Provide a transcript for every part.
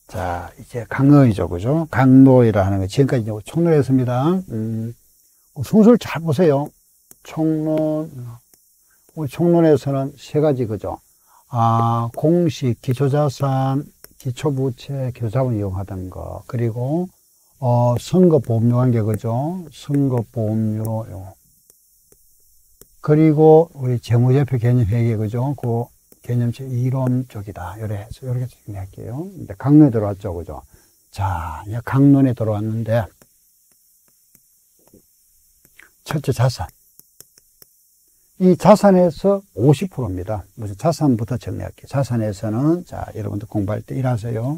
자, 이제 강론이죠, 그죠? 강론이라는 거 지금까지 이제 총론했습니다. 순서를 잘 보세요. 총론, 우리 총론에서는 세 가지, 그죠? 공식, 기초자산, 기초부채, 기초자본 이용하던 거, 그리고 선거보험료 관계, 그죠? 선거보험료, 그리고 우리 재무제표 개념회계, 그죠? 그 개념체 이론 쪽이다. 이렇게 정리할게요. 이제 강론에 들어왔죠, 그죠? 자, 이제 강론에 들어왔는데, 첫째 자산. 이 자산에서 50%입니다. 무슨 자산부터 정리할게요. 자산에서는, 자, 여러분들 공부할 때 일하세요.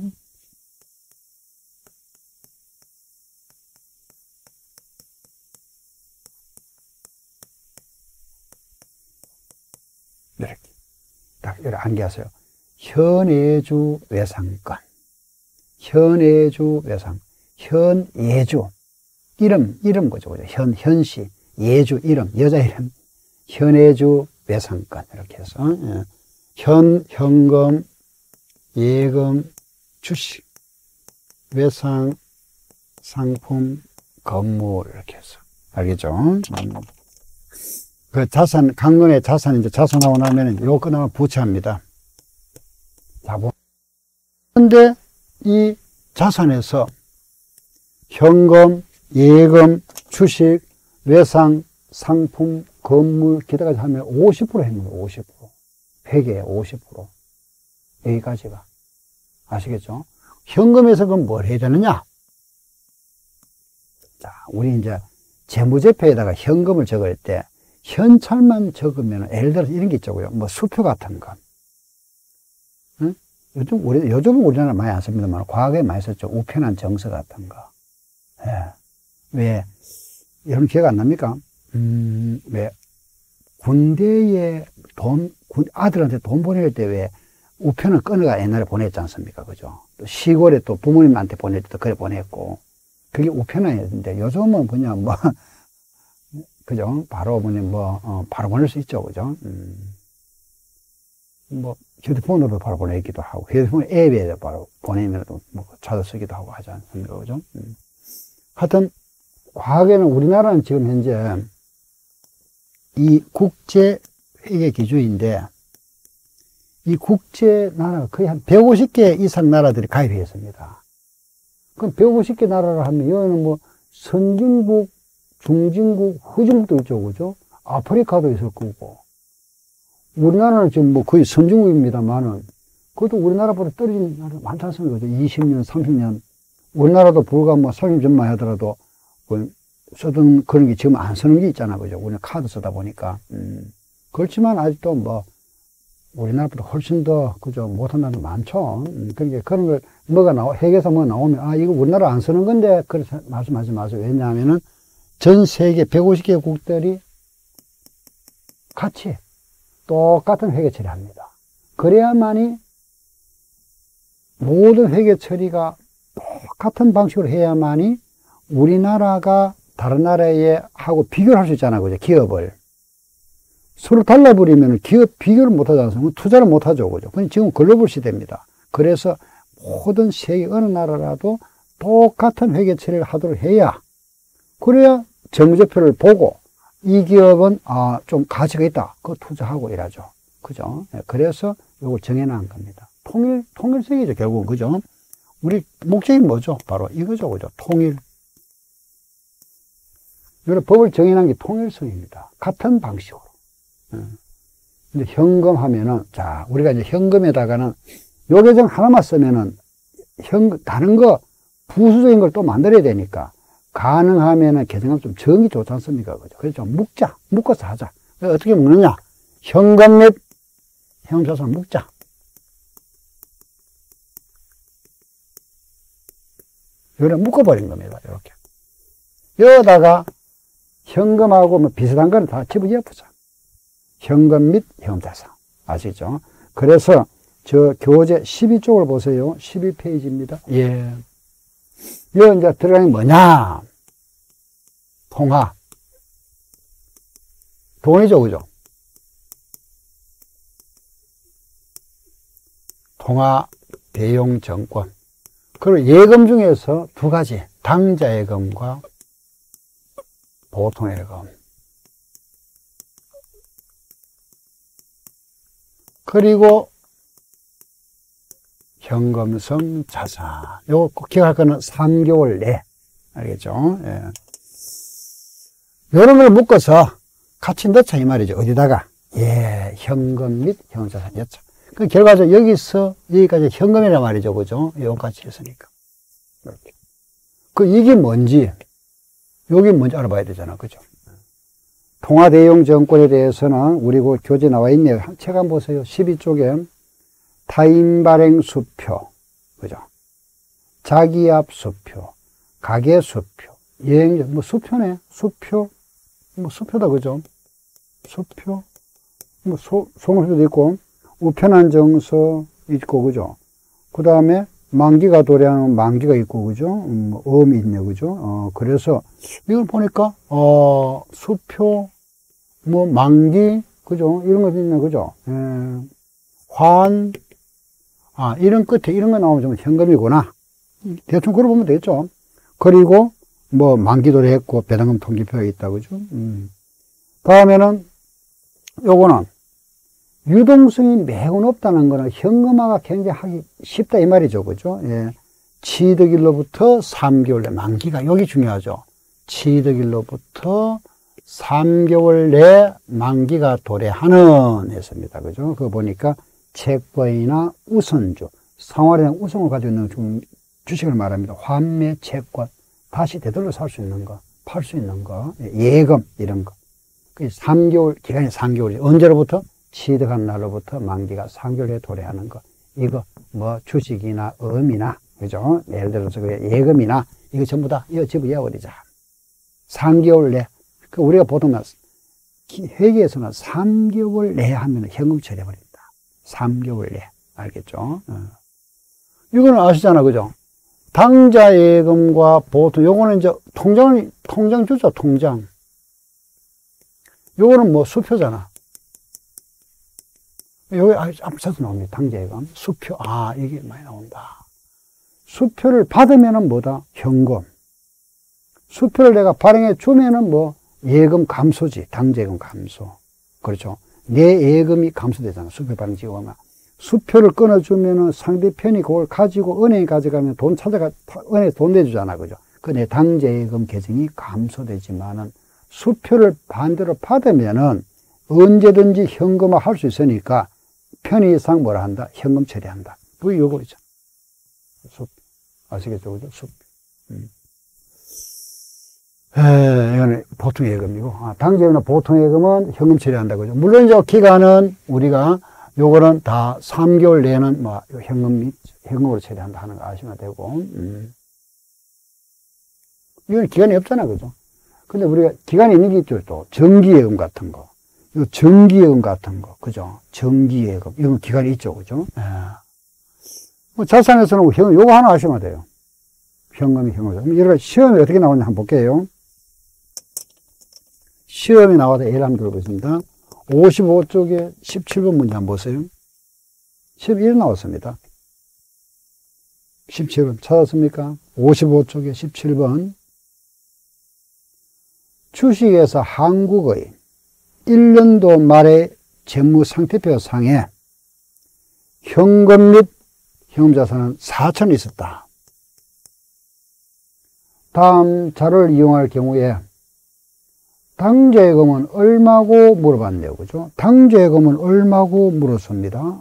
이렇게. 딱, 이렇게 암기하세요. 현예주 외상권. 현예주 외상. 현예주. 이름 거죠. 그죠? 현시. 예주 이름. 여자 이름. 현예주 외상권. 이렇게 해서. 현금, 예금, 주식, 외상, 상품, 건물. 이렇게 해서. 알겠죠? 그 자산, 강론의 자산, 이제 자산하고 나면은 요거 끝나면 부채합니다. 자, 근데 이 자산에서 현금, 예금, 주식, 외상, 상품, 건물, 기타까지 하면 50% 했는 거예요, 50%. 회계에 50%. 여기까지가. 아시겠죠? 현금에서 그럼 뭘 해야 되느냐? 자, 우리 이제 재무제표에다가 현금을 적을 때 현찰만 적으면, 예를 들어서 이런 게 있죠. 뭐, 수표 같은 거. 응? 요즘은 우리나라 많이 안 씁니다만, 과거에 많이 썼죠. 우편한 정서 같은 거. 예. 왜, 여러분 기억 안 납니까? 왜, 군대에 아들한테 돈 보낼 때 왜, 우편을 끊어가 옛날에 보냈지 않습니까? 그죠? 또 시골에 또 부모님한테 보낼 때도 그래 보냈고, 그게 우편이었는데, 요즘은 그냥 뭐, 그죠? 바로 바로 보낼 수 있죠. 그죠? 뭐, 휴대폰으로 바로 보내기도 하고, 휴대폰 앱에 바로 보내면 뭐 찾아 쓰기도 하고 하지 않습니까? 그죠? 하여튼, 과거에는 우리나라는 지금 현재 이 국제 회계 기준인데, 이 국제 나라가 거의 한 150개 이상 나라들이 가입해 있습니다. 그럼 150개 나라를 하면, 여기는 뭐, 선진국, 중진국, 후진국도 있죠, 그죠? 아프리카도 있을 거고. 우리나라는 지금 뭐 거의 선진국입니다만은, 그것도 우리나라보다 떨어진 나라 많지 않습니까? 20년, 30년. 우리나라도 불과 뭐 30년 전만 하더라도, 쓰던 그런 게 지금 안 쓰는 게 있잖아, 그죠? 우리는 카드 쓰다 보니까. 그렇지만 아직도 뭐, 우리나라보다 훨씬 더, 그죠? 못한 나라도 많죠. 그러니까 그런 걸, 회계에서 뭐 나오면, 이거 우리나라 안 쓰는 건데, 그렇게 말씀하지 마세요. 왜냐하면은, 전 세계 150개 국들이 같이 똑같은 회계 처리합니다. 그래야만이 모든 회계 처리가 똑같은 방식으로 해야만이 우리나라가 다른 나라에 하고 비교를 할 수 있잖아요. 그죠? 기업을. 서로 달라버리면 기업 비교를 못하지 않습니까? 투자를 못하죠. 그죠? 근데 지금 글로벌 시대입니다. 그래서 모든 세계 어느 나라라도 똑같은 회계 처리를 하도록 해야, 그래야 재무제표를 보고 이 기업은 좀 가치가 있다. 그거 투자하고 이러죠. 그죠? 그래서 이걸 정해놓은 겁니다. 통일성이죠, 결국은. 그죠? 우리 목적이 뭐죠? 바로 이거죠. 그죠? 통일. 이런 법을 정해놓은 게 통일성입니다. 같은 방식으로. 이제 현금 하면은, 자, 우리가 이제 현금에다가는 요 계정 하나만 쓰면은 다른 거, 부수적인 걸 또 만들어야 되니까, 가능하면은 계정값 좀 정이 좋지 않습니까? 그죠? 그래서 좀 묶어서 하자. 어떻게 묶느냐? 현금 및 현금자산 묶자. 이걸 묶어버린 겁니다. 이렇게. 여기다가 현금하고 뭐 비슷한 거는 다 집어넣어보자. 현금 및 현금자산. 아시죠? 그래서 저 교재 12쪽을 보세요. 12페이지입니다. 예. 여기 이제 들어가는 게 뭐냐? 통화. 돈이죠, 그죠? 통화 대용 정권. 그리고 예금 중에서 두 가지, 당좌 예금과 보통 예금. 그리고 현금성 자산. 요거 꼭 기억할 거는 3개월 내. 알겠죠? 예. 요런 걸 묶어서 같이 넣자 이 말이죠. 어디다가? 예, 현금 및 현금자산 넣자. 그 결과적으로 여기서 여기까지 현금이란 말이죠. 그죠? 여기까지 했으니까. 이렇게. 이게 뭔지, 여기 뭔지 알아봐야 되잖아. 그죠? 통화대용증권에 대해서는 우리 그 교재 나와 있네요. 책 한번 보세요. 12쪽에 타인발행 수표, 그죠? 자기압 수표, 가계 수표, 여행, 수표네. 수표, 수표다. 그죠? 수표, 송수표도 있고, 우편한 정서 있고, 그죠? 그 다음에 만기가 도래하는 만기가 있고, 그죠? 어음이 있네, 그죠? 그래서 이걸 보니까, 수표, 만기, 그죠? 이런 것도 있네, 그죠? 이런 끝에 이런 거 나오면 좀 현금이구나. 대충 그걸 보면 되겠죠. 그리고, 만기 도래했고, 배당금 통지표가 있다, 그죠? 다음에는, 요거는, 유동성이 매우 높다는 거는 현금화가 굉장히 하기 쉽다 이 말이죠. 그죠? 예. 취득일로부터 3개월 내 만기가 여기 중요하죠. 취득일로부터 3개월 내 만기가 도래하는 했습니다. 그죠? 그거 보니까 채권이나 우선주, 생활에 대한 우선을 가지고 있는 주식을 말합니다. 환매, 채권, 다시 되돌려 살 수 있는 거, 팔 수 있는 거, 예금 이런 거. 3개월, 기간이 3개월이죠. 언제로부터? 취득한 날로부터 만기가 3개월에 도래하는 거. 이거, 주식이나 음이나, 그죠? 예를 들어서 예금이나, 이거 전부 다, 이거 집어 이어버리자. 3개월 내. 우리가 보통 회계에서는 3개월 내 하면 현금 처리해버립니다. 3개월 내. 알겠죠? 이거는 아시잖아. 그죠? 당좌 예금과 보통, 요거는 이제 통장 주죠, 통장. 요거는 수표잖아. 여기 앞서서 나옵니다. 당좌예금. 수표. 이게 많이 나온다. 수표를 받으면은 뭐다? 현금. 수표를 내가 발행해 주면은 예금 감소지. 당좌예금 감소. 그렇죠. 내 예금이 감소되잖아. 수표 발행 지고 오면. 수표를 끊어주면은 상대편이 그걸 가지고 은행에 가져가면 돈 은행에 돈 내주잖아. 그죠. 내 당좌예금 계정이 감소되지만은 수표를 반대로 받으면은 언제든지 현금화 할 수 있으니까 편의상 뭐라 한다? 현금 처리한다. 그게 요거죠. 수표. 아시겠죠? 그죠? 수표. 이거는 보통 예금이고, 당좌예금이나 보통 예금은 현금 처리한다. 그죠? 물론 이제 기간은 우리가 요거는 다 3개월 내에는 현금으로 처리한다 하는 거 아시면 되고, 이건 기간이 없잖아. 그죠? 근데 우리가 기간이 있는 게 있죠. 또 정기예금 같은 거. 이 정기예금 같은 거, 그죠? 정기예금. 이건 기간이 있죠, 그죠? 자산에서는 현금, 요거 하나 아시면 돼요. 현금이. 그럼 여러 가지 시험이 어떻게 나오냐 한번 볼게요. 시험이 나와서 예를 한번 들어보겠습니다. 55쪽에 17번 문제 한번 보세요. 11 나왔습니다. 17번 찾았습니까? 55쪽에 17번. 주식에서 한국의 1년도 말의 재무상태표 상에 현금 및 현금자산은 4,000이 있었다. 다음 자료를 이용할 경우에 당좌예금은 얼마고 물어봤네요. 그죠? 당좌예금은 얼마고 물었습니다.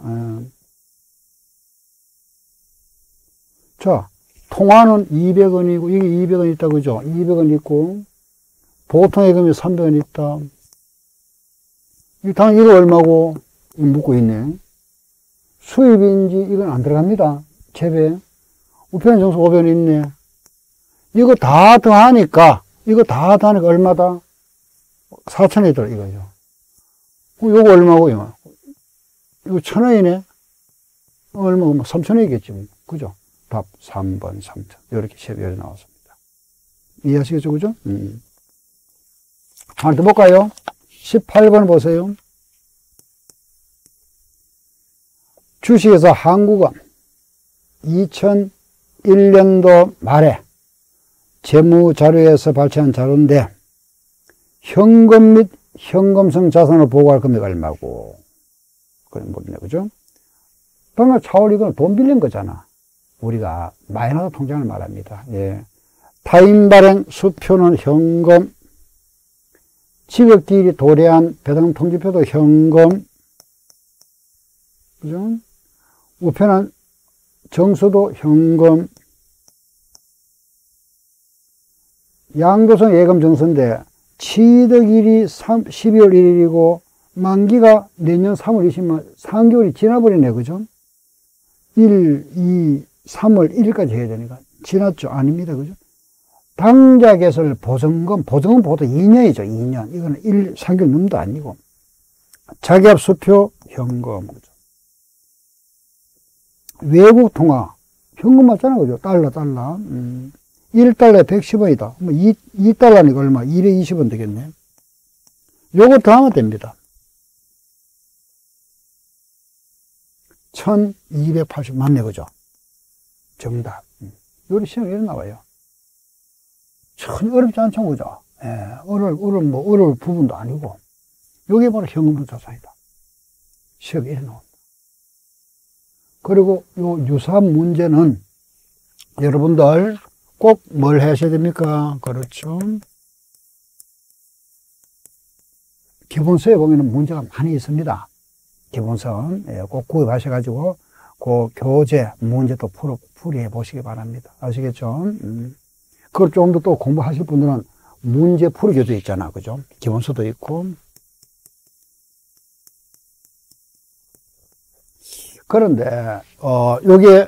자, 통화는 200원이고, 이게 200원 있다. 그죠? 200원 있고, 보통예금이 300원 있다. 당연히 이거 얼마고 묻고 있네. 수입인지 이건 안 들어갑니다. 재배. 우편 정수 500원 있네. 이거 다 더하니까 얼마다? 4,000원이 들어, 이거죠. 요거 얼마고요? 이거 1,000원이네? 얼마고? 3,000원이겠지. 그죠? 답 3번 3,000. 이렇게 쉐별이 나왔습니다. 이해하시겠죠? 그죠? 하나 더 볼까요? 18번 보세요. 주식에서 한국은 2021년도 말에 재무자료에서 발췌한 자료인데 현금 및 현금성 자산을 보고할 금액이 얼마고 그런 거네, 그죠? 방금 차월 이건 돈 빌린 거잖아. 우리가 마이너스 통장을 말합니다. 예. 타인 발행 수표는 현금, 지급기일이 도래한 배당 통지표도 현금, 그죠? 우편한 정수도 현금, 양도성 예금 정수인데 취득일이 12월 1일이고 만기가 내년 3월 20일, 3개월이 지나버리네, 그죠? 1, 2, 3월 1일까지 해야 되니까. 지났죠? 아닙니다, 그죠? 당좌 개설 보증금 보통 2년이죠, 2년. 이거는 3개월 넘도 아니고. 자기압 수표, 현금, 그죠? 외국 통화, 현금 맞잖아, 그죠? 달러. 1달러에 110원이다. 뭐 2달러니까 얼마? 220원 되겠네. 요거 더하면 됩니다. 1280 맞네, 그죠? 정답. 요리 시험에 이렇게 나와요. 참 어렵지 않죠, 그죠? 예, 어려울 부분도 아니고. 요게 바로 현금 자산이다. 시험에 이렇게 나옵니다. 그리고 요 유사한 문제는 여러분들 꼭 뭘 하셔야 됩니까? 그렇죠. 기본서에 보면 문제가 많이 있습니다. 기본서 꼭 구입하셔가지고 그 교재 문제도 풀이해 보시기 바랍니다. 아시겠죠? 그걸 좀 더 또 공부하실 분들은 문제 풀이 교재 있잖아, 그죠? 기본서도 있고. 그런데 요게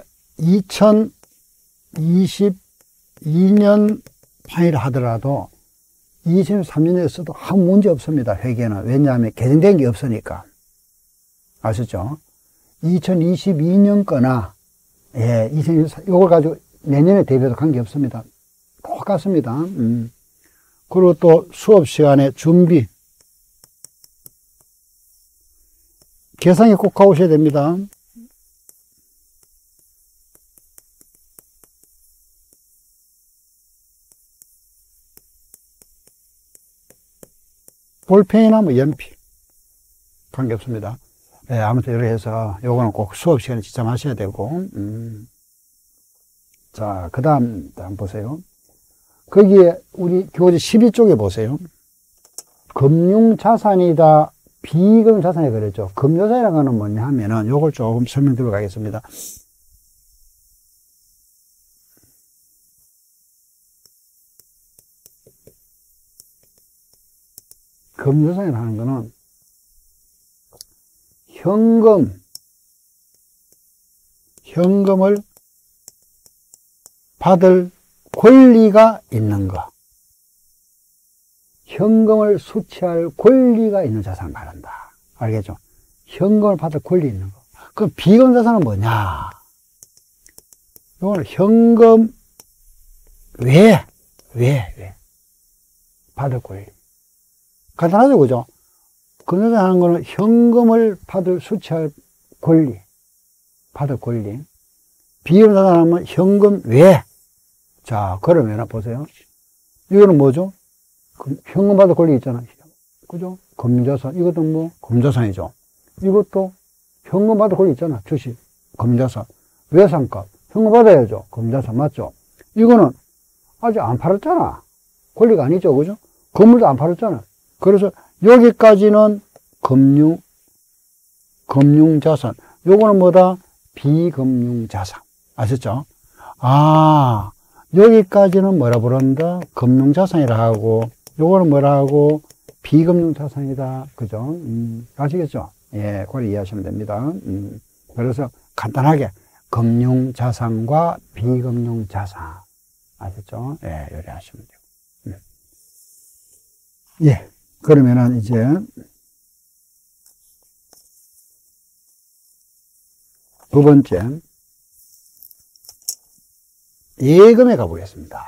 2022년 판이라 하더라도 23년에서도 아무 문제 없습니다. 회계는. 왜냐하면 개정된 게 없으니까. 아시죠? 2022년 거나, 예, 요걸 가지고 내년에 대비해서 관계 없습니다. 똑같습니다. 그리고 또 수업 시간에 준비. 계산기 꼭 가오셔야 됩니다. 볼펜이나 뭐 연필. 관계없습니다. 예, 아무튼 이렇게 해서 요거는 꼭 수업 시간에 지참하셔야 되고, 자, 그 다음, 한번 보세요. 거기에 우리 교재 12쪽에 보세요. 금융자산이다, 비금융자산이 그랬죠. 금융자산이라는 거는 뭐냐 하면은 요걸 조금 설명드리고 가겠습니다. 금융자산이라는 거는 현금을 받을 권리가 있는 거. 현금을 수취할 권리가 있는 자산을 말한다. 알겠죠? 현금을 받을 권리 있는 거. 그럼 비금융자산은 뭐냐? 이건 현금 외에 받을 권리. 간단하죠, 그죠? 금융자산 하는 거는 현금을 수취할 권리, 받을 권리. 비금융자산 하면 현금 외에. 자, 그러면 보세요. 이거는 뭐죠? 현금 받을 권리 있잖아요. 그죠? 금융자산. 이것도 뭐? 금융자산이죠. 이것도 현금 받을 권리 있잖아. 주식. 금융자산. 외상값. 현금 받아야죠. 금융자산. 맞죠? 이거는 아직 안 팔았잖아. 권리가 아니죠. 그죠? 건물도 안 팔았잖아. 그래서 여기까지는 금융자산. 요거는 뭐다? 비금융자산. 아셨죠? 아, 여기까지는 뭐라 부른다? 금융자산이라 하고, 요거는 뭐라 하고? 비금융자산이다. 그죠? 아시겠죠? 예, 그걸 이해하시면 됩니다. 그래서 간단하게 금융자산과 비금융자산. 아셨죠? 예, 요리하시면 되고. 예, 그러면은 이제 두 번째 예금에 가보겠습니다.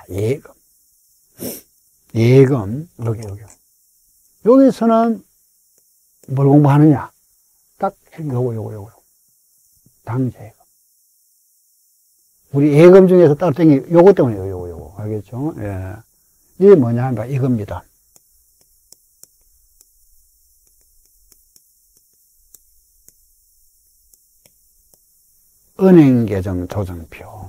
예금 여기 여기서는 뭘 공부하느냐? 딱 요거 당좌예금. 우리 예금 중에서 따로 땡기, 요거 때문에요, 요거. 알겠죠? 예. 이게 뭐냐 하면 이겁니다. 은행계정 조정표.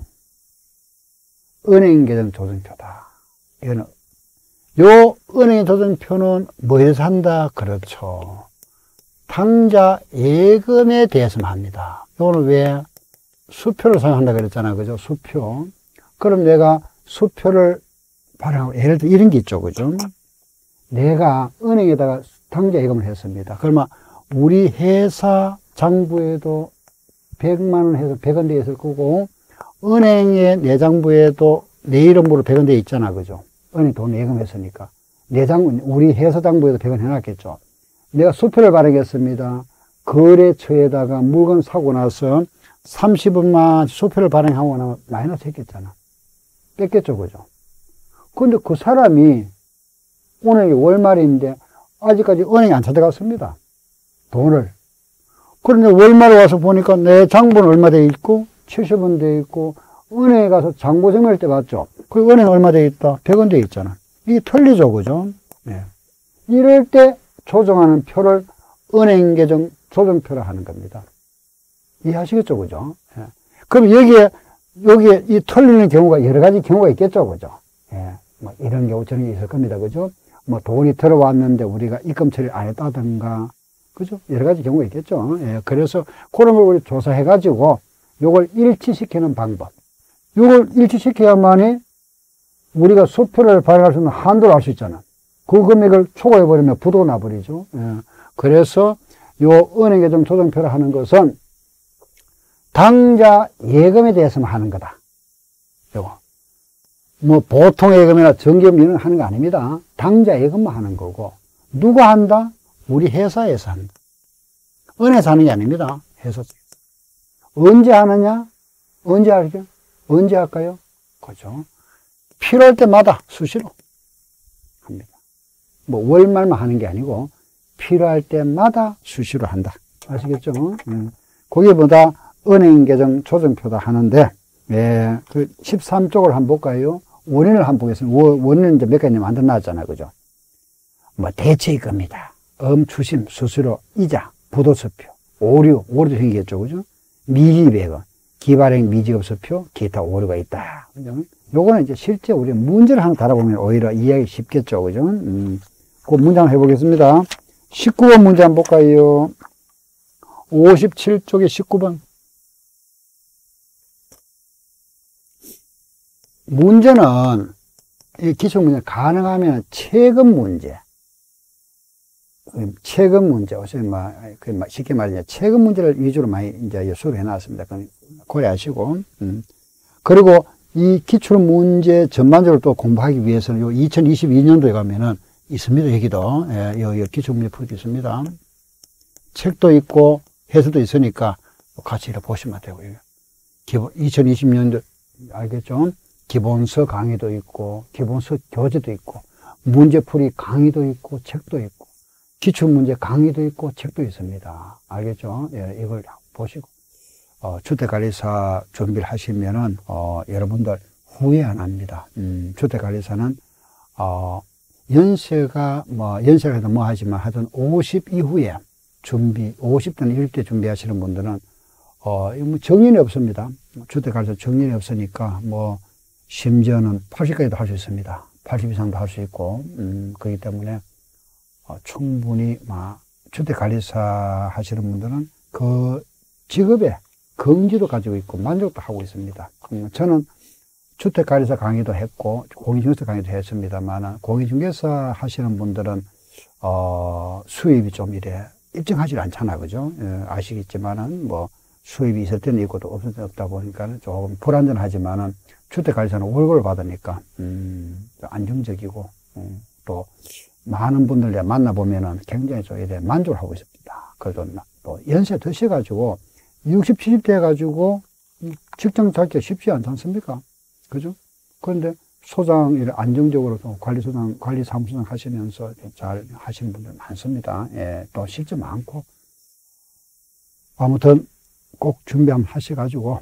은행계정 조정표다. 이거는, 요 은행 조정표는 뭐에서 한다? 그렇죠. 당좌 예금에 대해서만 합니다. 요거는 왜? 수표를 사용한다 그랬잖아. 그죠? 수표. 그럼 내가 수표를 발행하고, 예를 들어 이런 게 있죠. 그죠? 내가 은행에다가 당좌 예금을 했습니다. 그러면 우리 회사 장부에도 100만원 해서 100원 돼 있을 거고, 은행의 내 장부에도 내 이름으로 100원 돼 있잖아. 그죠? 은행 돈 예금했으니까. 내 장부, 우리 회사 장부에도 100원 해놨겠죠. 내가 수표를 발행했습니다. 거래처에다가 물건 사고 나서 30원만 수표를 발행하고 나면 마이너스 했겠잖아. 뺐겠죠. 그죠? 근데 그 사람이 오늘 월말인데 아직까지 은행에 안 찾아갔습니다. 돈을. 그런데 월말에 와서 보니까 내 장부는 얼마 돼 있고 70원 돼 있고 은행에 가서 장부 정리할 때 봤죠. 그 은행 얼마 돼 있다? 100원 돼 있잖아. 이게 틀리죠. 그죠? 네. 이럴 때 조정하는 표를 은행 계정 조정표라 하는 겁니다. 이해하시겠죠? 그죠? 예. 그럼 여기에 이 틀리는 경우가 여러 가지 경우가 있겠죠? 그죠? 예. 뭐 이런 경우 저런 게 있을 겁니다. 그죠? 뭐 돈이 들어왔는데 우리가 입금 처리를 안 했다든가. 그죠? 여러 가지 경우가 있겠죠? 예. 그래서 그런 걸 우리 조사해가지고 요걸 일치시키는 방법. 요걸 일치시켜야만이 우리가 수표를 발행할 수 있는 한도를 알 수 있잖아. 그 금액을 초과해버리면 부도가 나버리죠. 예. 그래서 요 은행계정 조정표를 하는 것은 당좌 예금에 대해서만 하는 거다. 요거. 뭐 보통 예금이나 정기예금 이런 거 하는 거 아닙니다. 당좌 예금만 하는 거고. 누가 한다? 우리 회사에서 한다. 은행에서 하는 게 아닙니다. 회사에서. 언제 하느냐? 언제 할게요? 언제 할까요? 그죠? 필요할 때마다 수시로 합니다. 뭐 월말만 하는 게 아니고 필요할 때마다 수시로 한다. 아시겠죠? 거기보다 은행계정 조정표다 하는데, 예, 그 13쪽을 한번 볼까요? 원인을 한번 보겠습니다. 원인은 이제 몇 가지 만들어놨잖아요. 그죠? 뭐 대체이금이다. 엄추심, 수수료, 이자, 부도수표, 오류도 생기겠죠. 그죠? 미기배금, 기발행 미지급수표, 기타 오류가 있다. 그죠? 요거는 이제 실제 우리 문제를 하나 달아보면 오히려 이해하기 쉽겠죠. 그죠? 그 문제 한번 해보겠습니다. 19번 문제 한번 볼까요? 57쪽에 19번. 문제는, 이 기출문제 가능하면 최근 문제. 최근 문제, 쉽게 말하면 최근 문제를 위주로 많이 이제 수를 해놨습니다. 고려하시고. 그리고 이 기출 문제 전반적으로 또 공부하기 위해서는 요 2022년도에 가면은 있습니다. 여기도. 예, 요 기출 문제 풀이도 있습니다. 책도 있고 해설도 있으니까 같이 이렇게 보시면 되고요. 2020년도, 알겠죠? 기본서 강의도 있고, 기본서 교재도 있고, 문제풀이 강의도 있고, 책도 있고, 기출문제 강의도 있고, 책도 있습니다. 알겠죠? 예, 이걸 보시고, 주택관리사 준비를 하시면은, 여러분들 후회 안 합니다. 주택관리사는, 연세가 해도 뭐 하지만 하여튼 50 이후에 50대는 1대 준비하시는 분들은, 뭐 정년이 없습니다. 주택관리사 정년이 없으니까, 심지어는 80까지도 할 수 있습니다. 80 이상도 할 수 있고, 그렇기 때문에, 충분히, 주택관리사 하시는 분들은 그 직업에 긍지도 가지고 있고 만족도 하고 있습니다. 저는 주택관리사 강의도 했고, 공인중개사 강의도 했습니다만, 공인중개사 하시는 분들은, 수입이 좀 일정하지 않잖아. 그죠? 아시겠지만은, 수입이 있을 때는 있고 또 없을 때는 없다 보니까 조금 불안전하지만은, 주택관리사는 월급을 받으니까, 안정적이고, 또, 많은 분들 만나보면은 굉장히 좀 만족을 하고 있습니다. 그래도 또 연세 드셔가지고, 60, 70대 해가지고, 직장 잡기가 쉽지 않지 않습니까? 그죠? 그런데 소장, 안정적으로 또 관리사무소장 하시면서 잘 하시는 분들 많습니다. 예, 또 실제 많고. 아무튼, 꼭 준비 한번 하셔가지고,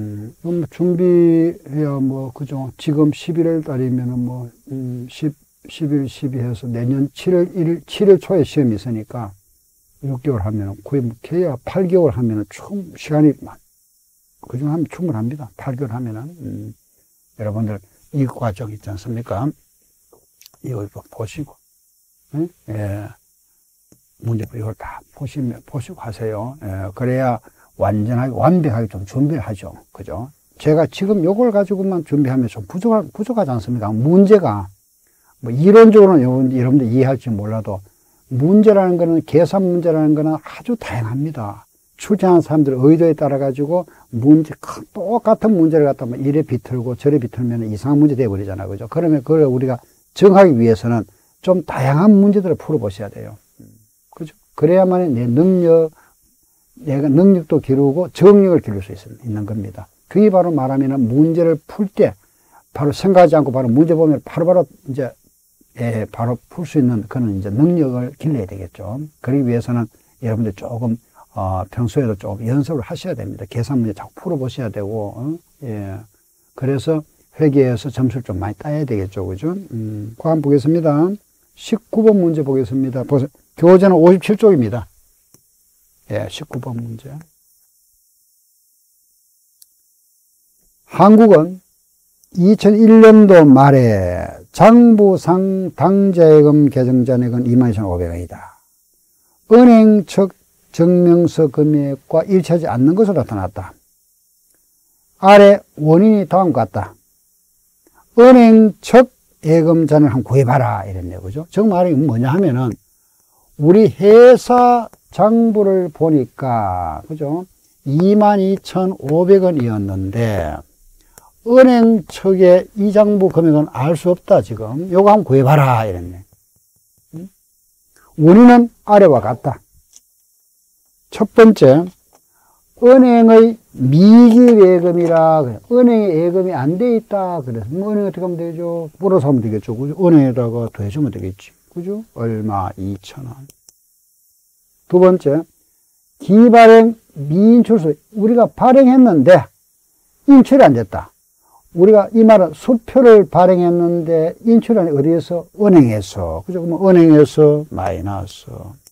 준비해야 그죠. 지금 11월 달이면은 11, 12 해서 내년 7월 초에 시험이 있으니까 6개월 하면은 거의 개야 8개월 하면은 시간이 그중 하면 충분합니다. 8개월 하면은, 여러분들 이 과정 있지 않습니까? 이걸 보시고, 예. 문제 이걸 다 보시고 하세요. 예. 그래야 완전하게, 완벽하게 좀 준비를 하죠. 그죠? 제가 지금 요걸 가지고만 준비하면 좀 부족하지 않습니까? 문제가, 이론적으로는 여러분들 이해할지 몰라도, 문제라는 거는, 계산 문제라는 거는 아주 다양합니다. 출제하는 사람들 의도에 따라가지고, 똑같은 문제를 갖다 이래 비틀고 저래 비틀면 이상한 문제 되어버리잖아요. 그죠? 그러면 그걸 우리가 정하기 위해서는 좀 다양한 문제들을 풀어보셔야 돼요. 그죠? 그래야만 내가 능력도 기르고 정력을 기를 수 있는 겁니다. 그게 바로 말하면은 문제를 풀 때 바로 생각하지 않고 바로 문제 보면 바로 이제 바로 풀 수 있는 그런 이제 능력을 길러야 되겠죠. 그러기 위해서는 여러분들 조금 평소에도 조금 연습을 하셔야 됩니다. 계산 문제 자꾸 풀어보셔야 되고, 예. 그래서 회계에서 점수를 좀 많이 따야 되겠죠. 그죠? 한번 보겠습니다. 19번 문제 보겠습니다. 보세요. 교재는 57쪽입니다. 예, 19번 문제. 한국은 2001년도 말에 장부상 당자예금 계정잔액은 22,500원이다. 은행 측 증명서 금액과 일치하지 않는 것으로 나타났다. 아래 원인이 다음과 같다. 은행 측 예금 잔액을 한번 구해봐라. 이랬네요. 그죠? 즉 말이 뭐냐 하면은, 우리 회사 장부를 보니까, 그죠? 22,500원이었는데, 은행 측의 이 장부 금액은 알 수 없다, 지금. 요거 한번 구해봐라. 이랬네. 원인은 아래와 같다. 첫 번째, 은행의 미기 예금이라, 은행에 예금이 안 돼 있다. 그래서, 은행에 어떻게 하면 되죠? 물어서 하면 되겠죠. 그죠? 은행에다가 더해주면 되겠지. 그죠? 얼마? 2,000원. 두 번째, 기발행 미인출소. 우리가 발행했는데, 인출이 안 됐다. 우리가 이 말은 수표를 발행했는데, 인출이 어디에서? 은행에서. 그죠? 그러면 은행에서 마이너스.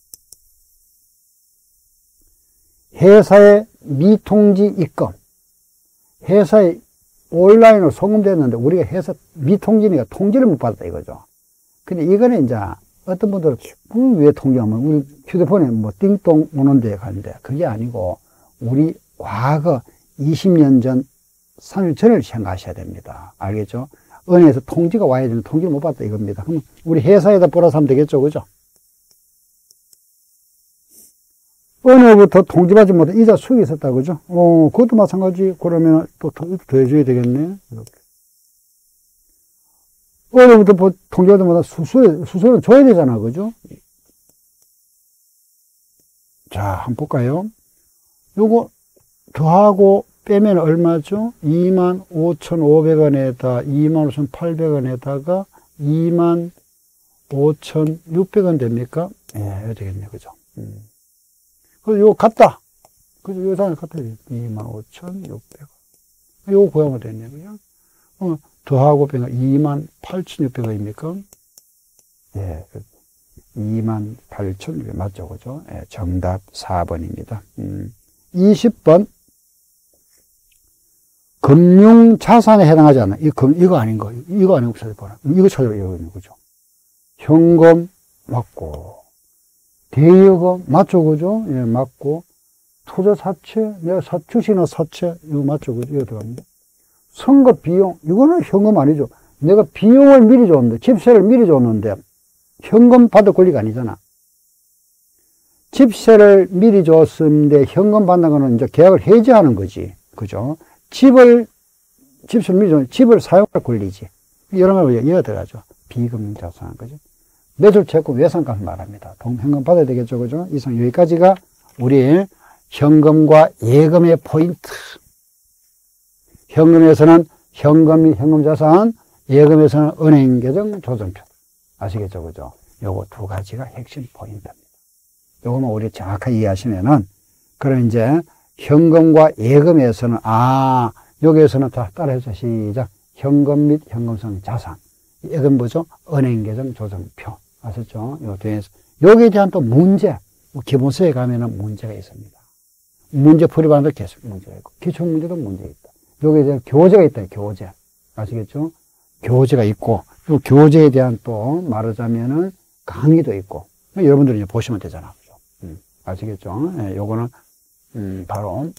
회사의 미통지 입금. 회사에 온라인으로 송금됐는데 우리가 회사 미통지니까 통지를 못 받았다 이거죠. 근데 이거는 이제 어떤 분들은 왜 통지하면 우리 휴대폰에 띵동 오는데 가는데 그게 아니고 우리 과거 20년 전, 3일 전을 생각하셔야 됩니다. 알겠죠? 은행에서 통지가 와야 되는데 통지를 못 받았다 이겁니다. 그럼 우리 회사에다 보라서 하면 되겠죠. 그죠? 은행부터 통지받지 못한 이자 수익이 있었다, 그죠? 그것도 마찬가지. 그러면 또 더해줘야 되겠네. 이렇게. 은행부터 통지받지 못한 수수료는 줘야 되잖아, 그죠? 자, 한번 볼까요? 요거 더하고 빼면 얼마죠? 25,500원에다 25,800원에다가 25,600원 됩니까? 예, 해야 되겠네, 그죠? 그래서 요거 같다. 그죠? 요 단위 같아야 돼. 25,600원. 요거 구하면 됐네, 그죠? 더하고 빼면 28,600원입니까? 예. 28,600원 맞죠, 그죠? 예, 정답 4번입니다. 20번. 금융자산에 해당하지 않나? 이거 아닌 거. 이거 아닌 거 찾아봐라. 이거 찾아봐, 이거 있는 거죠. 현금 맞고. 대여금 맞죠, 그죠? 예, 맞고. 투자 사채, 내가 주식이나 사채, 이거 맞죠, 그죠? 이거 들어갑니다. 선거 비용, 이거는 현금 아니죠. 내가 비용을 미리 줬는데, 집세를 미리 줬는데, 현금 받을 권리가 아니잖아. 집세를 미리 줬는데, 현금 받는 거는 이제 계약을 해지하는 거지. 그죠? 집세를 미리 줬는데, 집을 사용할 권리지. 여러 가지 이해가 들어가죠. 비금융자산, 그죠? 매출 채권 외상값을 말합니다. 현금 받아야 되겠죠, 그죠? 이상 여기까지가 우리 현금과 예금의 포인트. 현금에서는 현금이 현금자산, 예금에서는 은행계정 조정표. 아시겠죠, 그죠? 요거 두 가지가 핵심 포인트입니다. 요거만 우리 정확하게 이해하시면은, 그럼 이제 현금과 예금에서는, 여기에서는 다 따라해서 시작. 현금 및 현금성 자산. 예금 뭐죠? 은행계정 조정표. 아셨죠? 요 뒤에서. 여기에 대한 또 문제. 기본서에 가면은 문제가 있습니다. 문제 풀이반도 계속 문제가 있고, 기출문제도 문제가 있다. 여기에 대한 교재가 있다, 교재. 아시겠죠? 교재가 있고, 또 교재에 대한 또 말하자면은 강의도 있고, 여러분들이 이제 보시면 되잖아. 그죠? 아시겠죠? 예, 요거는, 바로,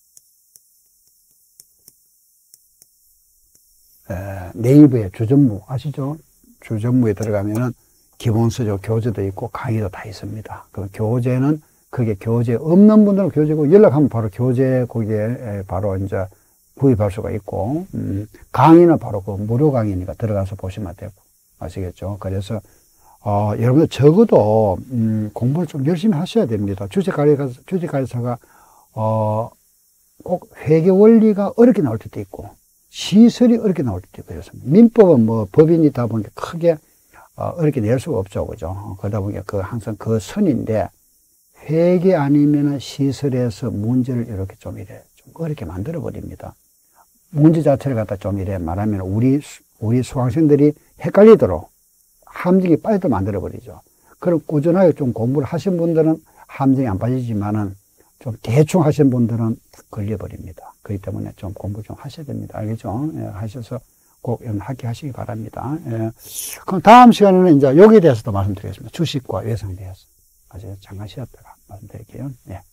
네이버의 주전무, 아시죠? 주전무에 들어가면은 기본서적 교재도 있고 강의도 다 있습니다. 그 교재는 그게 교재 없는 분들은 교재고 연락하면 바로 교재 거기에 바로 이제 구입할 수가 있고, 강의는 바로 그 무료 강의니까 들어가서 보시면 되고, 아시겠죠? 그래서, 여러분들 적어도, 공부를 좀 열심히 하셔야 됩니다. 주식관리사가, 꼭 회계 원리가 어렵게 나올 때도 있고, 시설이 어렵게 나올 때도 있고, 그렇습니다. 민법은 뭐 법인이다 보니까 크게, 어렵게 낼 수가 없죠. 그죠? 그러다 보니까 항상 그 선인데, 회계 아니면은 시설에서 문제를 이렇게 좀 어렵게 만들어버립니다. 문제 자체를 갖다 좀 말하면 우리 수강생들이 헷갈리도록 함정이 빠지도록 만들어버리죠. 그럼 꾸준하게 좀 공부를 하신 분들은 함정이 안 빠지지만은 좀 대충 하신 분들은 걸려버립니다. 그렇기 때문에 좀 공부 좀 하셔야 됩니다. 알겠죠? 예, 하셔서 꼭 합격하시기 바랍니다. 예. 그럼 다음 시간에는 이제 여기에 대해서도 말씀드리겠습니다. 주식과 외상에 대해서. 아주 잠깐 쉬었다가 말씀드릴게요. 예.